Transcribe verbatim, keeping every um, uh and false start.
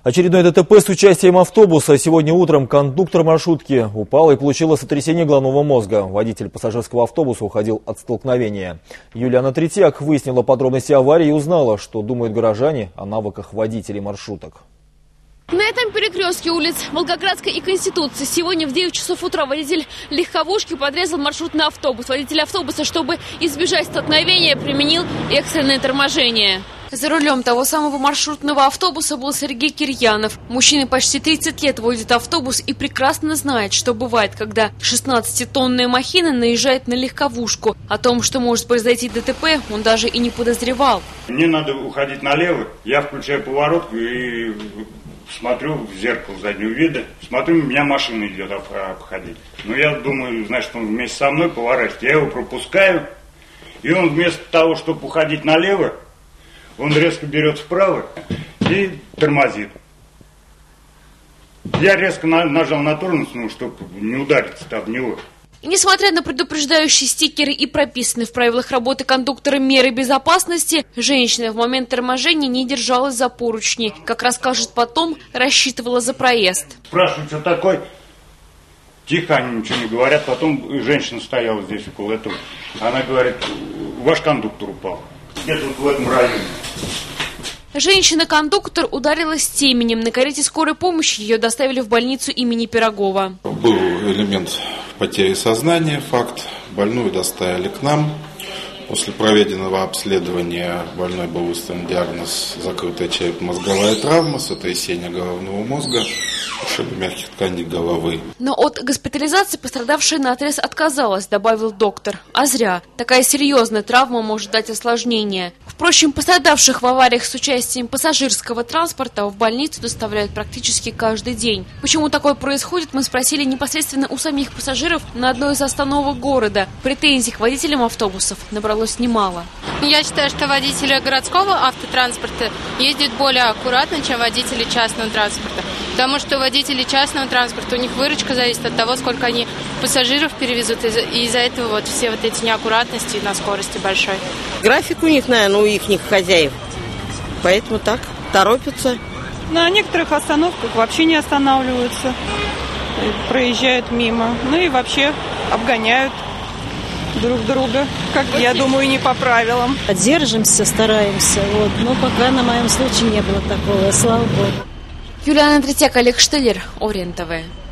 Очередное ДТП с участием автобуса. Сегодня утром кондуктор маршрутки упал и получила сотрясение головного мозга. Водитель пассажирского автобуса уходил от столкновения. Юлиана Третьяк выяснила подробности аварии и узнала, что думают горожане о навыках водителей маршруток. На этом перекрестке улиц Волгоградской и Конституции сегодня в девять часов утра водитель легковушки подрезал маршрутный автобус. Водитель автобуса, чтобы избежать столкновения, применил экстренное торможение. За рулем того самого маршрутного автобуса был Сергей Кирьянов. Мужчина почти тридцать лет водит автобус и прекрасно знает, что бывает, когда шестнадцатитонная махина наезжает на легковушку. О том, что может произойти ДТП, он даже и не подозревал. Мне надо уходить налево, я включаю поворотку и смотрю в зеркало заднего вида, смотрю, меня машина идет обходить. Но я думаю, значит, он вместе со мной поворачивает. Я его пропускаю, и он вместо того, чтобы уходить налево, он резко берет вправо и тормозит. Я резко на, нажал на тормоз, ну, чтобы не удариться там в него. И несмотря на предупреждающие стикеры и прописанные в правилах работы кондуктора меры безопасности, женщина в момент торможения не держалась за поручни. Как расскажет потом, рассчитывала за проезд. Спрашивают, что такое? Тихо, они ничего не говорят. Потом женщина стояла здесь около этого. Она говорит, ваш кондуктор упал. Где-то вот в этом районе. Женщина-кондуктор ударилась теменем. На карете скорой помощи ее доставили в больницу имени Пирогова. Был элемент потери сознания, факт. Больную доставили к нам. После проведенного обследования больной был выставлен диагноз закрытая черепно-мозговая травма, сотрясение головного мозга, ушибы мягких тканей головы. Но от госпитализации пострадавшая наотрез отказалась, добавил доктор. А зря. Такая серьезная травма может дать осложнения. Впрочем, пострадавших в авариях с участием пассажирского транспорта в больницу доставляют практически каждый день. Почему такое происходит, мы спросили непосредственно у самих пассажиров на одной из остановок города. Претензий к водителям автобусов набралось немало. Я считаю, что водители городского автотранспорта ездят более аккуратно, чем водители частного транспорта. Потому что у водителей частного транспорта у них выручка зависит от того, сколько они пассажиров перевезут. И из-за этого вот все вот эти неаккуратности на скорости большой. График у них, наверное, у их хозяев. Поэтому так, торопятся. На некоторых остановках вообще не останавливаются. Проезжают мимо. Ну и вообще обгоняют друг друга, как я думаю, не по правилам. Держимся, стараемся, вот. Но пока на моем случае не было такого, слава богу. Юлиана Третьяк, Олег Штеллер, Орен ТВ.